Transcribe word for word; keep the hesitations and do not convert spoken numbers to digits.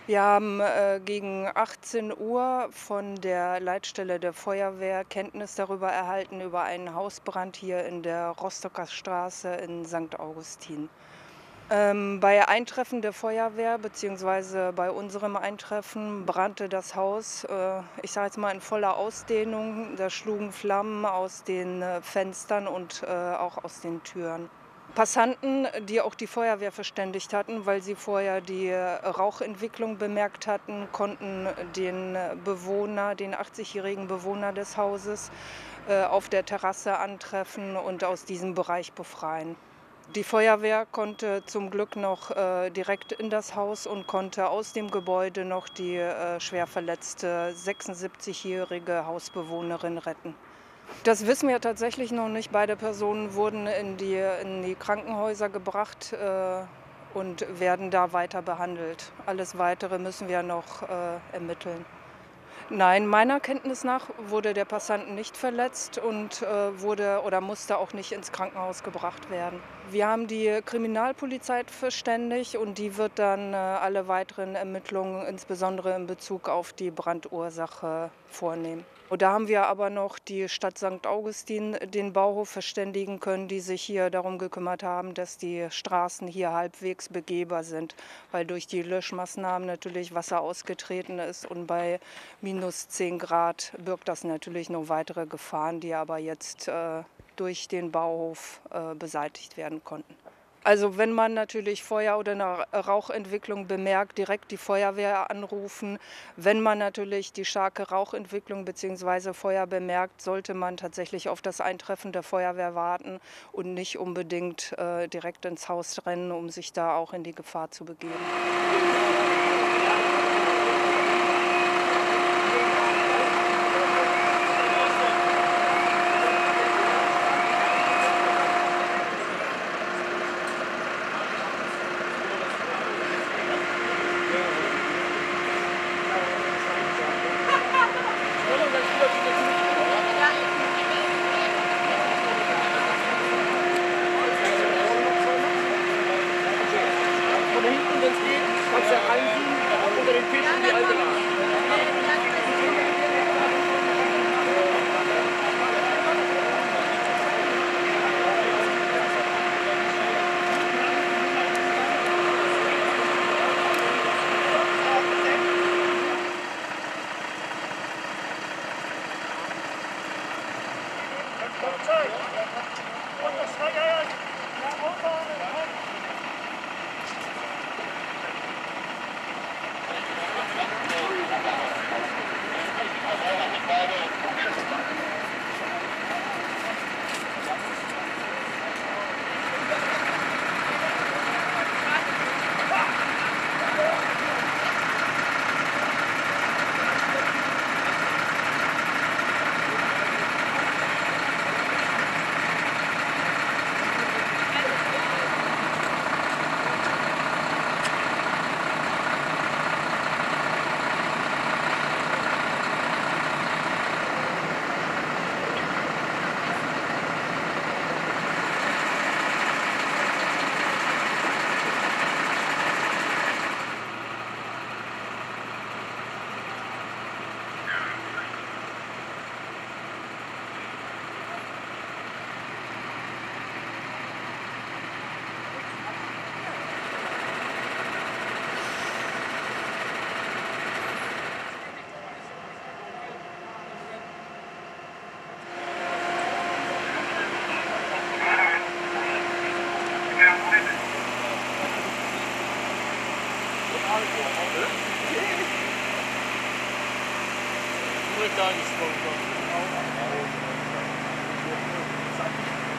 Wir haben, äh, gegen achtzehn Uhr von der Leitstelle der Feuerwehr Kenntnis darüber erhalten, über einen Hausbrand hier in der Rostocker Straße in Sankt Augustin. Ähm, bei Eintreffen der Feuerwehr beziehungsweise bei unserem Eintreffen brannte das Haus, äh, ich sage jetzt mal, in voller Ausdehnung. Da schlugen Flammen aus den, äh, Fenstern und, äh, auch aus den Türen. Passanten, die auch die Feuerwehr verständigt hatten, weil sie vorher die äh, Rauchentwicklung bemerkt hatten, konnten den äh, Bewohner, den achtzig-jährigen Bewohner des Hauses, äh, auf der Terrasse antreffen und aus diesem Bereich befreien. Die Feuerwehr konnte zum Glück noch äh, direkt in das Haus und konnte aus dem Gebäude noch die äh, schwer verletzte sechsundsiebzigjährige Hausbewohnerin retten. Das wissen wir tatsächlich noch nicht. Beide Personen wurden in die in die Krankenhäuser gebracht, äh, und werden da weiter behandelt. Alles Weitere müssen wir noch, äh, ermitteln. Nein, meiner Kenntnis nach wurde der Passant nicht verletzt und, äh, wurde oder musste auch nicht ins Krankenhaus gebracht werden. Wir haben die Kriminalpolizei verständigt und die wird dann, äh, alle weiteren Ermittlungen, insbesondere in Bezug auf die Brandursache, vornehmen. Und da haben wir aber noch die Stadt Sankt Augustin, den Bauhof, verständigen können, die sich hier darum gekümmert haben, dass die Straßen hier halbwegs begehbar sind, weil durch die Löschmaßnahmen natürlich Wasser ausgetreten ist und bei minus zehn Grad birgt das natürlich noch weitere Gefahren, die aber jetzt äh, durch den Bauhof äh, beseitigt werden konnten. Also wenn man natürlich Feuer oder eine Rauchentwicklung bemerkt, direkt die Feuerwehr anrufen. Wenn man natürlich die starke Rauchentwicklung bzw. Feuer bemerkt, sollte man tatsächlich auf das Eintreffen der Feuerwehr warten und nicht unbedingt äh, direkt ins Haus rennen, um sich da auch in die Gefahr zu begeben. Von hinten, wenn es geht, kannst du ja reinziehen, unter den Tisch in die alte Bahn. Nur gar nicht